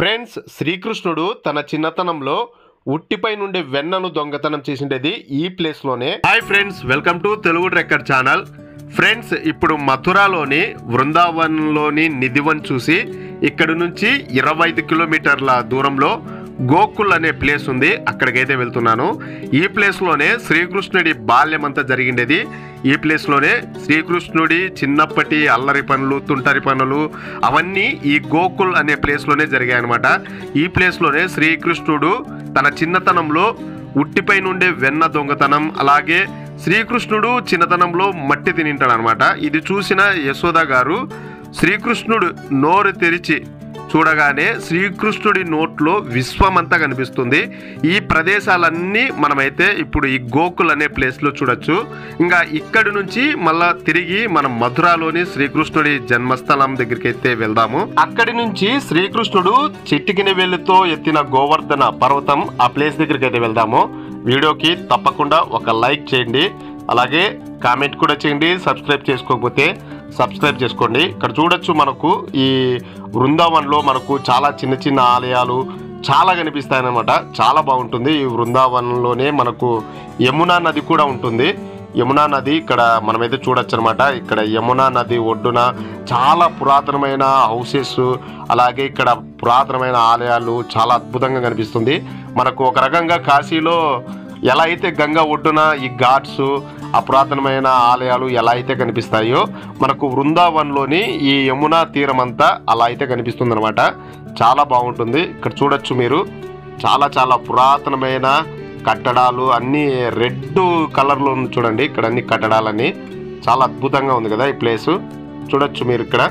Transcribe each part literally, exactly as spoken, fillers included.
Friends, శ్రీకృష్ణుడు తన చిన్నతనంలో ఉట్టిపై నుండి వెన్నను దొంగతనం చేసిండేది ఈ ప్లేస్ లోనే. Hi friends, welcome to Telugu trekker channel. Friends, ఇప్పుడు మథురాలోని వృందావనంలోని నిధివన్ చూసి ఇక్కడి నుంచి ఇరవై ఐదు కిలోమీటర్ల దూరంలో గోకుల్ అనే ప్లేస్ ఉంది, అక్కడికైతే వెళ్తున్నాను. ఈ ప్లేస్లోనే శ్రీకృష్ణుడి బాల్యం అంతా జరిగిండేది. ఈ ప్లేస్లోనే శ్రీకృష్ణుడి చిన్నప్పటి అల్లరి పనులు, తుంటరి పనులు అవన్నీ ఈ గోకుల్ అనే ప్లేస్లోనే జరిగాయి అనమాట. ఈ ప్లేస్లోనే శ్రీకృష్ణుడు తన చిన్నతనంలో ఉట్టిపై నుండే వెన్న దొంగతనం, అలాగే శ్రీకృష్ణుడు చిన్నతనంలో మట్టి తినింటాడు అనమాట. ఇది చూసిన యశోద గారు శ్రీకృష్ణుడు నోరు తెరిచి చూడగానే శ్రీకృష్ణుడి నోట్లో విశ్వమంతా కనిపిస్తుంది. ఈ ప్రదేశాలన్నీ మనమైతే ఇప్పుడు ఈ గోకుల్ అనే ప్లేస్లో చూడొచ్చు. ఇంకా ఇక్కడి నుంచి మళ్ళా తిరిగి మనం మథురాలోని శ్రీకృష్ణుడి జన్మస్థలం దగ్గరికి అయితే వెళ్దాము. అక్కడి నుంచి శ్రీకృష్ణుడు చిటికిన వేలుతో ఎత్తిన గోవర్ధన పర్వతం ఆ ప్లేస్ దగ్గరికి అయితే వెళ్దాము. వీడియోకి తప్పకుండా ఒక లైక్ చేయండి, అలాగే కామెంట్ కూడా చేయండి. సబ్స్క్రైబ్ చేసుకోకపోతే సబ్స్క్రైబ్ చేసుకోండి. ఇక్కడ చూడొచ్చు, మనకు ఈ వృందావన్లో మనకు చాలా చిన్న చిన్న ఆలయాలు చాలా కనిపిస్తాయి అన్నమాట. చాలా బాగుంటుంది. ఈ వృందావనంలోనే మనకు యమునా నది కూడా ఉంటుంది. యమునా నది ఇక్కడ మనమైతే చూడొచ్చు అనమాట. ఇక్కడ యమునా నది ఒడ్డున చాలా పురాతనమైన హౌసెస్, అలాగే ఇక్కడ పురాతనమైన ఆలయాలు చాలా అద్భుతంగా కనిపిస్తుంది. మనకు ఒక రకంగా కాశీలో ఎలా అయితే గంగా ఒడ్డున ఈ ఘాట్స్, ఆ పురాతనమైన ఆలయాలు ఎలా అయితే కనిపిస్తాయో, మనకు వృందావన్లోని ఈ యమునా తీరం అంతా అలా అయితే కనిపిస్తుంది అనమాట. చాలా బాగుంటుంది. ఇక్కడ చూడొచ్చు మీరు, చాలా చాలా పురాతనమైన కట్టడాలు అన్నీ రెడ్ కలర్లో చూడండి. ఇక్కడ అన్ని కట్టడాలన్నీ చాలా అద్భుతంగా ఉంది కదా ఈ ప్లేసు. చూడొచ్చు మీరు, ఇక్కడ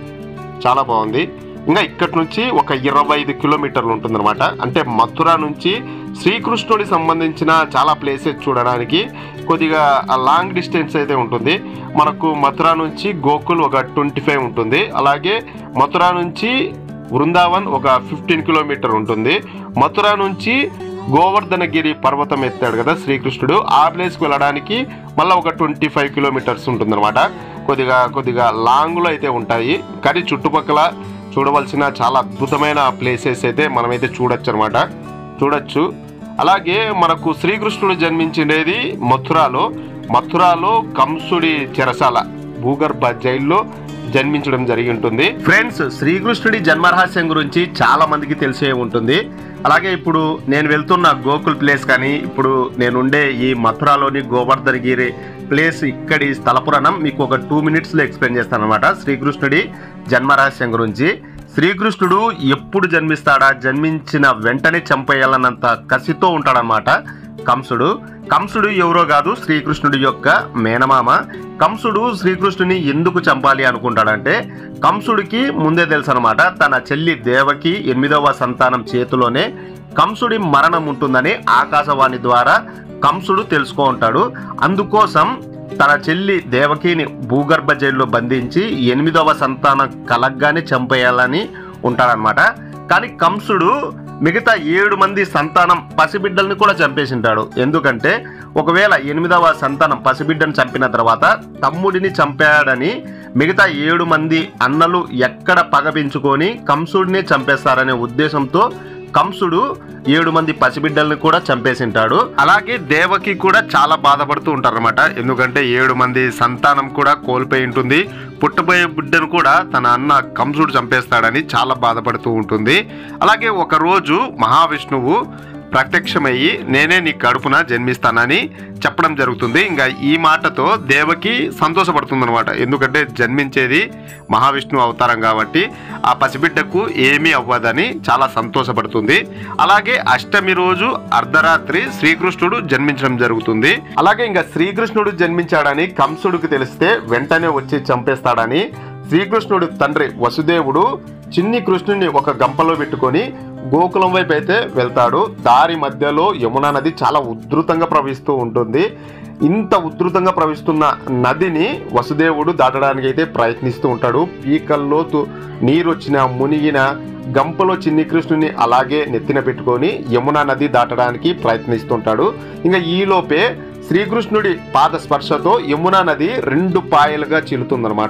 చాలా బాగుంది. ఇంకా ఇక్కడి నుంచి ఒక ఇరవై ఐదు కిలోమీటర్లు ఉంటుందన్నమాట. అంటే మథుర నుంచి శ్రీకృష్ణుడికి సంబంధించిన చాలా ప్లేసెస్ చూడడానికి కొద్దిగా లాంగ్ డిస్టెన్స్ అయితే ఉంటుంది. మనకు మథుర నుంచి గోకుల్ ఒక ట్వంటీ ఫైవ్ ఉంటుంది, అలాగే మథుర నుంచి వృందావన్ ఒక ఫిఫ్టీన్ కిలోమీటర్ ఉంటుంది. మథుర నుంచి గోవర్ధనగిరి పర్వతం ఎత్తాడు కదా శ్రీకృష్ణుడు, ఆ ప్లేస్కి వెళ్ళడానికి మళ్ళీ ఒక ట్వంటీ ఫైవ్ కిలోమీటర్స్ ఉంటుందన్నమాట. కొద్దిగా కొద్దిగా లాంగ్లో అయితే ఉంటాయి, కానీ చుట్టుపక్కల చూడవలసిన చాలా అద్భుతమైన ప్లేసెస్ అయితే మనమైతే చూడొచ్చు అనమాట. చూడొచ్చు. అలాగే మనకు శ్రీకృష్ణుడు జన్మించినది మథురాలో. మథురాలో కంసుడి చెరసాల భూగర్భ జైల్లో జన్మించడం జరిగి ఉంటుంది. ఫ్రెండ్స్, శ్రీకృష్ణుడి జన్మరహస్యం గురించి చాలా మందికి తెలిసే ఉంటుంది. అలాగే ఇప్పుడు నేను వెళ్తున్న గోకుల్ ప్లేస్ కానీ, ఇప్పుడు నేనుండే ఈ మథురాలోని గోవర్ధనగిరి ప్లేస్, ఇక్కడి స్థల పురాణం మీకు ఒక టూ మినిట్స్లో ఎక్స్ప్లెయిన్ చేస్తాను అనమాట. శ్రీకృష్ణుడి జన్మరహస్యం గురించి. శ్రీకృష్ణుడు ఎప్పుడు జన్మిస్తాడా, జన్మించిన వెంటనే చంపేయాలన్నంత కసితో ఉంటాడనమాట కంసుడు. కంసుడు ఎవరో కాదు, శ్రీకృష్ణుడి యొక్క మేనమామ. కంసుడు శ్రీకృష్ణుని ఎందుకు చంపాలి అనుకుంటాడంటే, కంసుడికి ముందే తెలుసు అనమాట, తన చెల్లి దేవకి ఎనిమిదవ సంతానం చేతిలోనే కంసుడి మరణం ఉంటుందని ఆకాశవాణి ద్వారా కంసుడు తెలుసుకో ఉంటాడు. అందుకోసం తన చెల్లి దేవకిని భూగర్భ జైల్లో బంధించి ఎనిమిదవ సంతానం కలగ్గానే చంపేయాలని ఉంటాడనమాట. కానీ కంసుడు మిగతా ఏడు మంది సంతానం పసిబిడ్డల్ని కూడా చంపేసింటాడు. ఎందుకంటే ఒకవేళ ఎనిమిదవ సంతానం పసిబిడ్డను చంపిన తర్వాత తమ్ముడిని చంపాడని మిగతా ఏడు మంది అన్నలు ఎక్కడ పగ పెంచుకొని కంసుడిని చంపేస్తారనే ఉద్దేశంతో కంసుడు ఏడు మంది పసిబిడ్డల్ని కూడా చంపేసింటాడు. అలాగే దేవకి కూడా చాలా బాధపడుతూ ఉంటారన్నమాట. ఎందుకంటే ఏడు మంది సంతానం కూడా కోల్పోయి ఉంటుంది. పుట్టబోయే బిడ్డను కూడా తన అన్న కంసుడు చంపేస్తాడని చాలా బాధపడుతూ ఉంటుంది. అలాగే ఒకరోజు మహావిష్ణువు ప్రత్యక్షమయ్యి నేనే నీ కడుపున జన్మిస్తానని చెప్పడం జరుగుతుంది. ఇంకా ఈ మాటతో దేవకి సంతోషపడుతుంది అనమాట. ఎందుకంటే జన్మించేది మహావిష్ణువు అవతారం కాబట్టి ఆ పసిబిడ్డకు ఏమీ అవ్వదని చాలా సంతోషపడుతుంది. అలాగే అష్టమి రోజు అర్ధరాత్రి శ్రీకృష్ణుడు జన్మించడం జరుగుతుంది. అలాగే ఇంకా శ్రీకృష్ణుడు జన్మించాడని కంసుడికి తెలిస్తే వెంటనే వచ్చి చంపేస్తాడని శ్రీకృష్ణుడి తండ్రి వసుదేవుడు చిన్ని కృష్ణుడిని ఒక గంపలో పెట్టుకొని గోకులం వైపు అయితే వెళ్తాడు. దారి మధ్యలో యమునా నది చాలా ఉధృతంగా ప్రవహిస్తూ ఉంటుంది. ఇంత ఉధృతంగా ప్రవహిస్తున్న నదిని వసుదేవుడు దాటడానికి అయితే ప్రయత్నిస్తూ ఉంటాడు. పీకల్లో నీరు వచ్చిన మునిగిన గంపలో చిన్ని కృష్ణుని అలాగే నెత్తిన పెట్టుకొని యమునా నది దాటడానికి ప్రయత్నిస్తుంటాడు. ఇంకా ఈలోపే శ్రీకృష్ణుడి పాద స్పర్శతో యమునా నది రెండు పాయలుగా చీలుతుందనమాట.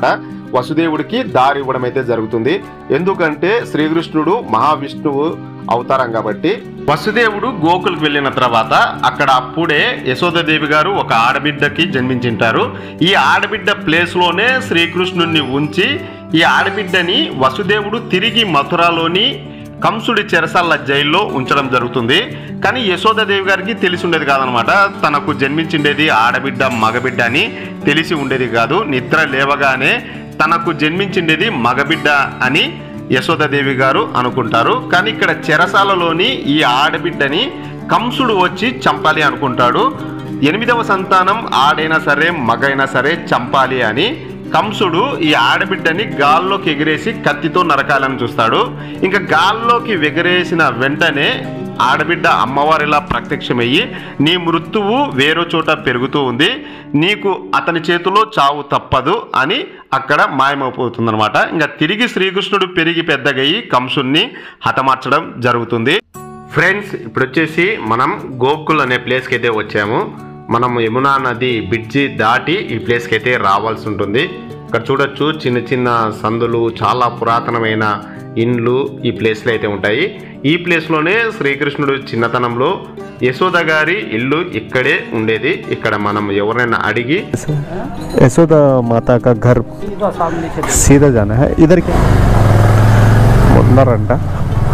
వసుదేవుడికి దారి ఇవ్వడం అయితే జరుగుతుంది. ఎందుకంటే శ్రీకృష్ణుడు మహావిష్ణువు అవతారం కాబట్టి. వసుదేవుడు గోకులకు వెళ్ళిన తర్వాత అక్కడ అప్పుడే యశోదాదేవి గారు ఒక ఆడబిడ్డకి జన్మించింటారు. ఈ ఆడబిడ్డ ప్లేస్ లోనే శ్రీకృష్ణుడిని ఉంచి ఈ ఆడబిడ్డని వసుదేవుడు తిరిగి మథురాలోని కంసుడి చెరసాల జైల్లో ఉంచడం జరుగుతుంది. కానీ యశోదాదేవి గారికి తెలిసి ఉండేది కాదనమాట. తనకు జన్మించిండేది ఆడబిడ్డ మగబిడ్డ అని తెలిసి ఉండేది కాదు. నిద్ర లేవగానే తనకు జన్మించిండేది మగబిడ్డ అని యశోదాదేవి గారు అనుకుంటారు. కానీ ఇక్కడ చెరసాలలోని ఈ ఆడబిడ్డని కంసుడు వచ్చి చంపాలి అనుకుంటాడు. ఎనిమిదవ సంతానం ఆడైనా సరే మగైనా సరే చంపాలి అని కంసుడు ఈ ఆడబిడ్డని గాల్లోకి ఎగిరేసి కత్తితో నరకాలని చూస్తాడు. ఇంకా గాల్లోకి ఎగిరేసిన వెంటనే ఆడబిడ్డ అమ్మవారిలా ప్రత్యక్షమయ్యి నీ మృత్యువు వేరే చోట పెరుగుతూ ఉంది, నీకు అతని చేతిలో చావు తప్పదు అని అక్కడ మాయమైపోతుందన్నమాట. ఇంకా తిరిగి శ్రీకృష్ణుడు పెరిగి పెద్దగయ్యి కంసుడిని హతమార్చడం జరుగుతుంది. ఫ్రెండ్స్, ఇప్పుడు వచ్చేసి మనం గోకుల్ అనే ప్లేస్కి అయితే వచ్చాము. మనం యమునా నది బ్రిడ్జి దాటి ఈ ప్లేస్కి అయితే రావాల్సి ఉంటుంది. ఇక్కడ చూడొచ్చు చిన్న చిన్న సందులు, చాలా పురాతనమైన ఇండ్లు ఈ ప్లేస్లో అయితే ఉంటాయి. ఈ ప్లేస్లోనే శ్రీకృష్ణుడు చిన్నతనంలో యశోద గారి ఇల్లు ఇక్కడే ఉండేది. ఇక్కడ మనం ఎవరైనా అడిగి యశోద మాతా కా ఘర్ సీదా జానా హై ఇధర్ కి ఉన్నారంట.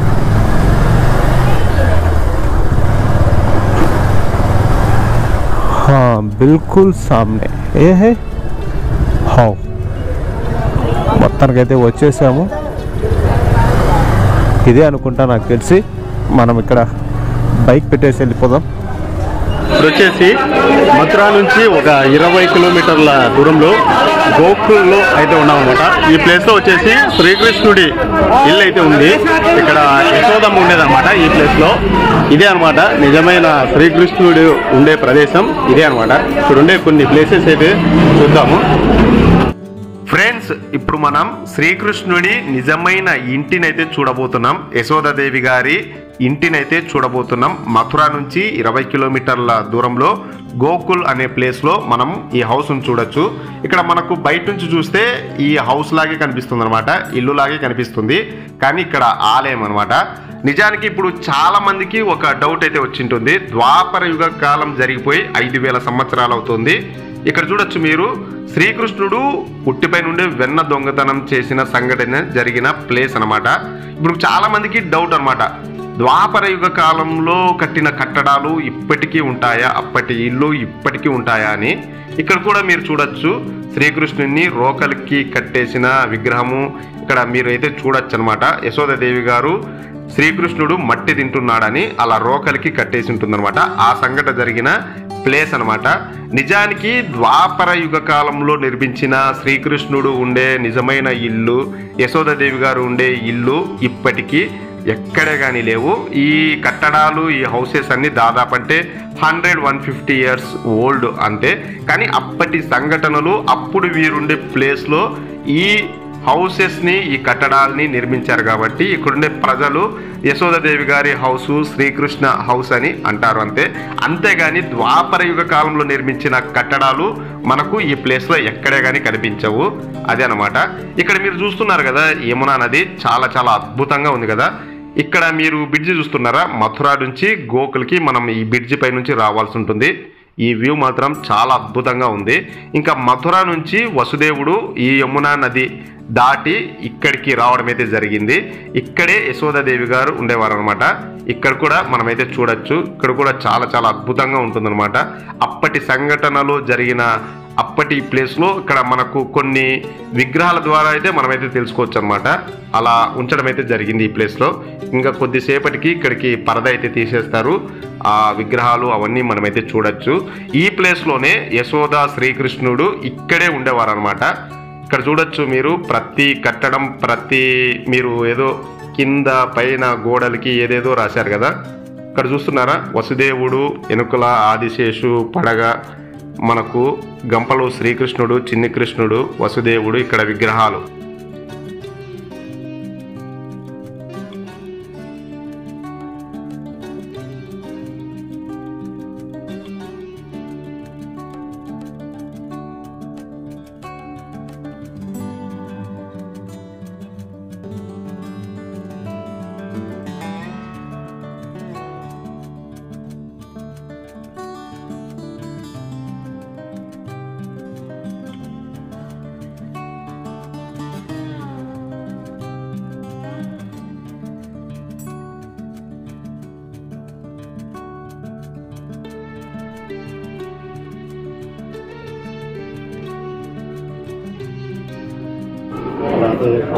हाँ बिल्कुल सामने ये है. हाँ మొత్తానికైతే వచ్చేసాము. ఇదే అనుకుంటా నాకు తెలిసి. మనం ఇక్కడ బైక్ పెట్టేసి వెళ్ళిపోదాం. ఇప్పుడు వచ్చేసి మథురా నుంచి ఒక ఇరవై కిలోమీటర్ల దూరంలో గోకుల్లో అయితే ఉన్నామన్నమాట. ఈ ప్లేస్లో వచ్చేసి శ్రీకృష్ణుడి ఇల్లు అయితే ఉంది. ఇక్కడ యశోదమ్మ ఉండేదన్నమాట. ఈ ప్లేస్లో ఇదే అనమాట నిజమైన శ్రీకృష్ణుడు ఉండే ప్రదేశం. ఇదే అనమాట. ఇక్కడ ఉండే కొన్ని ప్లేసెస్ అయితే చూద్దాము. ఫ్రెండ్స్, ఇప్పుడు మనం శ్రీకృష్ణుడి నిజమైన ఇంటినైతే చూడబోతున్నాం. యశోదాదేవి గారి ఇంటినైతే చూడబోతున్నాం. మథురా నుంచి ఇరవై కిలోమీటర్ల దూరంలో గోకుల్ అనే ప్లేస్లో మనం ఈ హౌస్ను చూడొచ్చు. ఇక్కడ మనకు బయట నుంచి చూస్తే ఈ హౌస్ లాగే కనిపిస్తుంది అనమాట, ఇల్లు లాగే కనిపిస్తుంది. కానీ ఇక్కడ ఆలయం అనమాట. నిజానికి ఇప్పుడు చాలా మందికి ఒక డౌట్ అయితే వచ్చింటుంది. ద్వాపర యుగ కాలం జరిగిపోయి ఐదు వేల సంవత్సరాలు అవుతుంది. ఇక్కడ చూడొచ్చు మీరు, శ్రీకృష్ణుడు ఉట్టిపై నుండి వెన్న దొంగతనం చేసిన సంఘటన జరిగిన ప్లేస్ అనమాట. ఇప్పుడు చాలా మందికి డౌట్ అనమాట, ద్వాపర యుగ కాలంలో కట్టిన కట్టడాలు ఇప్పటికీ ఉంటాయా, అప్పటి ఇల్లు ఇప్పటికీ ఉంటాయా అని. ఇక్కడ కూడా మీరు చూడొచ్చు శ్రీకృష్ణుడిని రోకలికి కట్టేసిన విగ్రహము ఇక్కడ మీరు అయితే చూడొచ్చు అనమాట. యశోదాదేవి గారు శ్రీకృష్ణుడు మట్టి తింటున్నాడని అలా రోకలికి కట్టేసి ఉంటుందన్నమాట. ఆ సంఘటన జరిగిన ప్లేస్ అనమాట. నిజానికి ద్వాపర యుగ కాలంలో నిర్మించిన శ్రీకృష్ణుడు ఉండే నిజమైన ఇల్లు, యశోదాదేవి గారు ఉండే ఇల్లు ఇప్పటికీ ఎక్కడే కానీ లేవు. ఈ కట్టడాలు, ఈ హౌసెస్ అన్ని దాదాపు అంటే hundred one fifty years old అంతే. కానీ అప్పటి సంఘటనలు, అప్పుడు వీరుండే ప్లేస్లో ఈ హౌసెస్ని, ఈ కట్టడాలని నిర్మించారు కాబట్టి ఇక్కడుండే ప్రజలు యశోదాదేవి గారి హౌసు శ్రీకృష్ణ హౌస్ అని అంటారు అంతే. అంతేగాని ద్వాపర యుగ కాలంలో నిర్మించిన కట్టడాలు మనకు ఈ ప్లేస్లో ఎక్కడే కానీ కనిపించవు. అదే అనమాట. ఇక్కడ మీరు చూస్తున్నారు కదా యమునా నది, చాలా చాలా అద్భుతంగా ఉంది కదా. ఇక్కడ మీరు బ్రిడ్జి చూస్తున్నారా, మథురా నుంచి గోకుల్కి మనం ఈ బ్రిడ్జి పై నుంచి రావాల్సి ఉంటుంది. ఈ వ్యూ మాత్రం చాలా అద్భుతంగా ఉంది. ఇంకా మథురా నుంచి వసుదేవుడు ఈ యమునా నది దాటి ఇక్కడికి రావడం అయితే జరిగింది. ఇక్కడే యశోదాదేవి గారు ఉండేవారు అనమాట. ఇక్కడ కూడా మనమైతే చూడొచ్చు. ఇక్కడ కూడా చాలా చాలా అద్భుతంగా ఉంటుందన్నమాట. అప్పటి సంఘటనలు జరిగిన అప్పటి ప్లేస్లో ఇక్కడ మనకు కొన్ని విగ్రహాల ద్వారా అయితే మనమైతే తెలుసుకోవచ్చు అనమాట. అలా ఉంచడం అయితే జరిగింది ఈ ప్లేస్లో. ఇంకా కొద్దిసేపటికి ఇక్కడికి పరద అయితే తీసేస్తారు. ఆ విగ్రహాలు అవన్నీ మనమైతే చూడొచ్చు. ఈ ప్లేస్లోనే యశోద శ్రీకృష్ణుడు ఇక్కడే ఉండేవారు అనమాట. ఇక్కడ చూడొచ్చు మీరు, ప్రతి కట్టడం, ప్రతి మీరు ఏదో కింద పైన గోడలకి ఏదేదో రాశారు కదా. ఇక్కడ చూస్తున్నారా, వసుదేవుడు, ఎనుకల ఆదిశేషు, పడగ, మనకు గంపలో శ్రీకృష్ణుడు, చిన్ని కృష్ణుడు, వసుదేవుడు, ఇక్కడ విగ్రహాలు.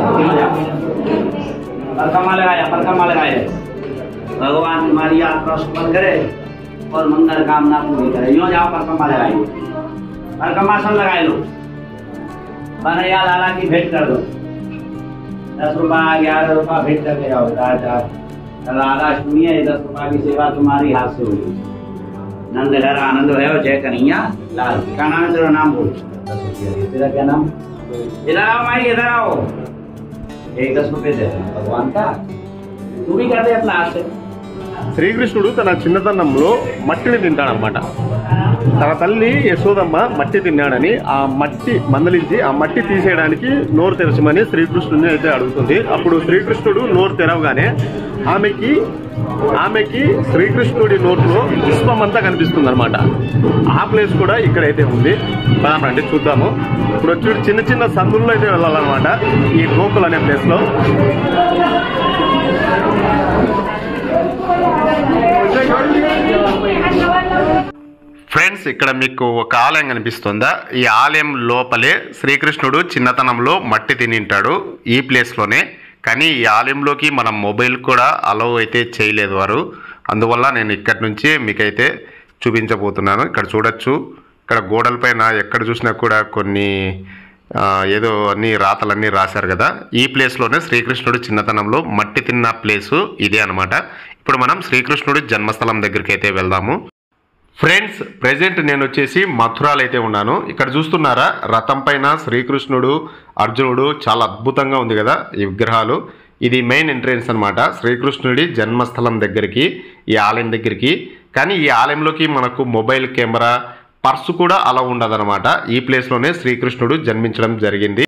परकमा लगाया परकमा लगाए भगवान तुम्हारी यात्रा सफल करे और मंगल कामना पूरी करे। यूँ जाओ परकमा लगाइए, परकमा सब लगाए लो, बनैया लाला की भेंट कर दो, दस रुपया ग्यारह रुपया भेंट करके जाओ। लाला सुनिए, दस रुपया की सेवा तुम्हारी हाथ से हुई। नंद घर आनंद है जय कन्हैया लाल। क्या नाम है तेरा? नाम बोल। तेरा क्या नाम? इधर आओ माई, इधर आओ। एक दस रुपये दे भगवान का, तू भी कर दे अपना हाथ से। శ్రీకృష్ణుడు తన చిన్నతనంలో మట్టిని తింటాడనమాట. తన తల్లి యశోదమ్మ మట్టి తిన్నాడని ఆ మట్టి మందలించి ఆ మట్టి తీసేయడానికి నోరు తెరచమని శ్రీకృష్ణుడిని అయితే అడుగుతుంది. అప్పుడు శ్రీకృష్ణుడు నోరు తెరవగానే ఆమెకి ఆమెకి శ్రీకృష్ణుడి నోట్లో విశ్వం అంతా కనిపిస్తుంది అనమాట. ఆ ప్లేస్ కూడా ఇక్కడైతే ఉంది. అంటే చూద్దాము. ఇప్పుడు వచ్చి చిన్న చిన్న సందుల్లో అయితే వెళ్ళాలన్నమాట ఈ గోకుల్ అనే ప్లేస్ లో. ఫ్రెండ్స్, ఇక్కడ మీకు ఒక ఆలయం కనిపిస్తుందా? ఈ ఆలయం లోపలే శ్రీకృష్ణుడు చిన్నతనంలో మట్టి తినింటాడు ఈ ప్లేస్లోనే. కానీ ఈ ఆలయంలోకి మనం మొబైల్ కూడా అలౌ అయితే చేయలేదు వారు. అందువల్ల నేను ఇక్కడి నుంచి మీకైతే చూపించబోతున్నాను. ఇక్కడ చూడొచ్చు, ఇక్కడ గోడలపైన ఎక్కడ చూసినా కూడా కొన్ని ఏదో అన్ని రాతలన్నీ రాశారు కదా. ఈ ప్లేస్లోనే శ్రీకృష్ణుడు చిన్నతనంలో మట్టి తిన్న ప్లేసు ఇదే అనమాట. ఇప్పుడు మనం శ్రీకృష్ణుడి జన్మస్థలం దగ్గరికి అయితే వెళ్దాము. ఫ్రెండ్స్, ప్రెజెంట్ నేను వచ్చేసి మథురాలో అయితే ఉన్నాను. ఇక్కడ చూస్తున్నారా రథం పైన శ్రీకృష్ణుడు అర్జునుడు, చాలా అద్భుతంగా ఉంది కదా ఈ విగ్రహాలు. ఇది మెయిన్ ఎంట్రెన్స్ అనమాట శ్రీకృష్ణుడి జన్మస్థలం దగ్గరికి, ఈ ఆలయం దగ్గరికి. కానీ ఈ ఆలయంలోకి మనకు మొబైల్ కెమెరా, పర్సు కూడా అలా ఉండదన్నమాట. ఈ ప్లేస్లోనే శ్రీకృష్ణుడు జన్మించడం జరిగింది.